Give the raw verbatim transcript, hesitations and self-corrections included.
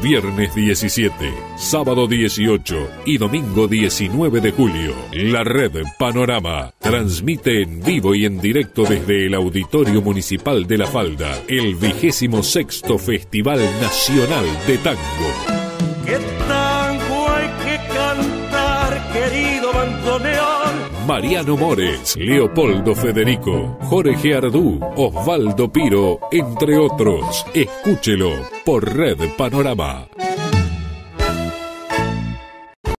Viernes diecisiete, sábado dieciocho y domingo diecinueve de julio. La Red Panorama transmite en vivo y en directo desde el Auditorio Municipal de La Falda el vigésimo sexto Festival Nacional de Tango. ¿Qué tango hay que cantar, querido bandoneón? Mariano Mores, Leopoldo Federico, Jorge Ardú, Osvaldo Piro, entre otros. Escúchelo por Red Panorama.